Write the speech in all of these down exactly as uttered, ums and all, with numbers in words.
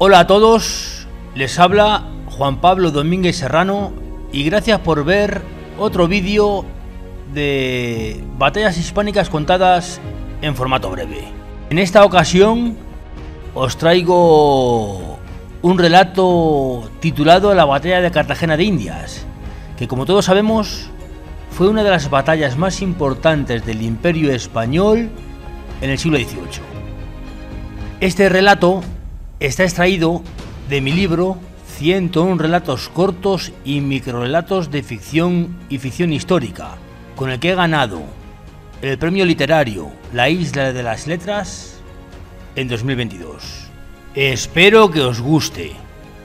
Hola a todos, les habla Juan Pablo Domínguez Serrano y gracias por ver otro vídeo de batallas hispánicas contadas en formato breve. En esta ocasión os traigo un relato titulado La batalla de Cartagena de Indias, que como todos sabemos fue una de las batallas más importantes del Imperio Español en el siglo dieciocho. Este relato está extraído de mi libro ciento uno relatos cortos y microrelatos de ficción y ficción histórica, con el que he ganado el premio literario La Isla de las Letras en dos mil veintidós. Espero que os guste.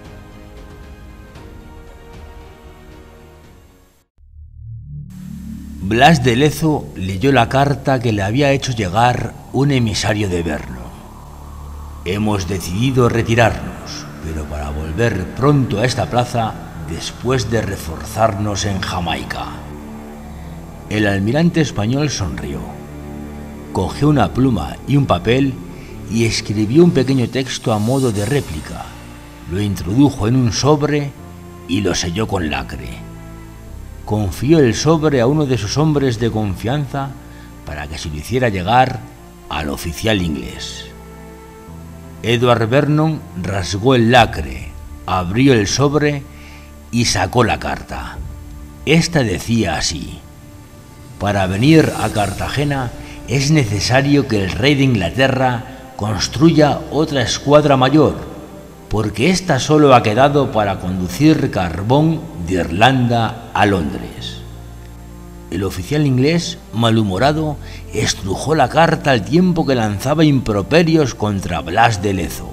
Blas de Lezo leyó la carta que le había hecho llegar un emisario de Brno. Hemos decidido retirarnos, pero para volver pronto a esta plaza después de reforzarnos en Jamaica. El almirante español sonrió, cogió una pluma y un papel y escribió un pequeño texto a modo de réplica. Lo introdujo en un sobre y lo selló con lacre. Confió el sobre a uno de sus hombres de confianza para que se lo hiciera llegar al oficial inglés. Edward Vernon rasgó el lacre, abrió el sobre y sacó la carta. Esta decía así: para venir a Cartagena es necesario que el rey de Inglaterra construya otra escuadra mayor, porque ésta solo ha quedado para conducir carbón de Irlanda a Londres. El oficial inglés, malhumorado, estrujó la carta al tiempo que lanzaba improperios contra Blas de Lezo.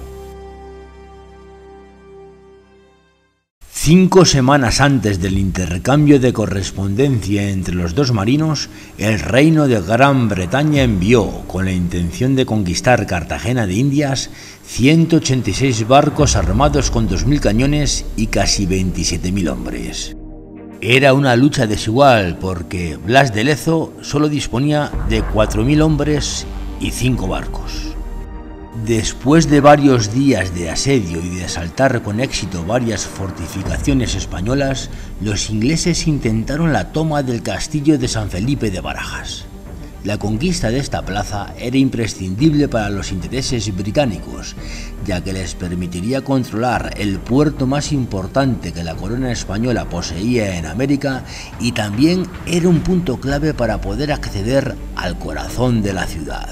Cinco semanas antes del intercambio de correspondencia entre los dos marinos, el reino de Gran Bretaña envió, con la intención de conquistar Cartagena de Indias, ciento ochenta y seis barcos armados con dos mil cañones y casi veintisiete mil hombres. Era una lucha desigual porque Blas de Lezo solo disponía de cuatro mil hombres y cinco barcos. Después de varios días de asedio y de asaltar con éxito varias fortificaciones españolas, los ingleses intentaron la toma del castillo de San Felipe de Barajas. La conquista de esta plaza era imprescindible para los intereses británicos, ya que les permitiría controlar el puerto más importante que la corona española poseía en América y también era un punto clave para poder acceder al corazón de la ciudad.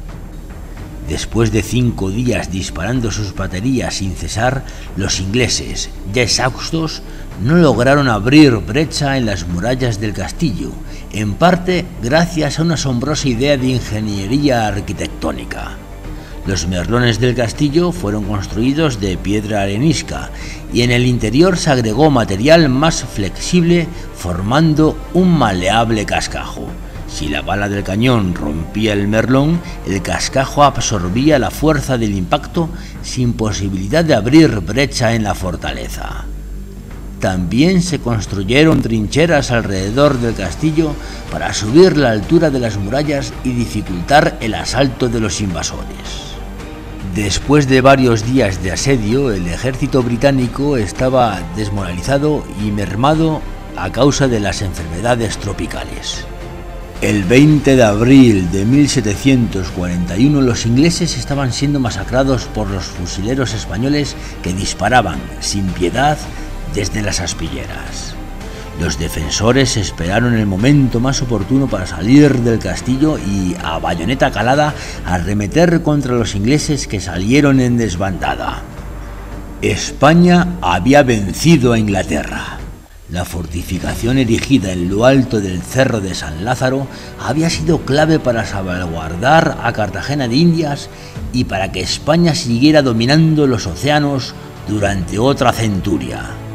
Después de cinco días disparando sus baterías sin cesar, los ingleses, ya exhaustos, no lograron abrir brecha en las murallas del castillo, en parte gracias a una asombrosa idea de ingeniería arquitectónica. Los merlones del castillo fueron construidos de piedra arenisca y en el interior se agregó material más flexible formando un maleable cascajo. Si la bala del cañón rompía el merlón, el cascajo absorbía la fuerza del impacto sin posibilidad de abrir brecha en la fortaleza. También se construyeron trincheras alrededor del castillo para subir la altura de las murallas y dificultar el asalto de los invasores. Después de varios días de asedio, el ejército británico estaba desmoralizado y mermado a causa de las enfermedades tropicales. El veinte de abril de mil setecientos cuarenta y uno los ingleses estaban siendo masacrados por los fusileros españoles que disparaban sin piedad desde las aspilleras. Los defensores esperaron el momento más oportuno para salir del castillo y, a bayoneta calada, arremeter contra los ingleses que salieron en desbandada. España había vencido a Inglaterra. La fortificación erigida en lo alto del Cerro de San Lázaro había sido clave para salvaguardar a Cartagena de Indias y para que España siguiera dominando los océanos durante otra centuria.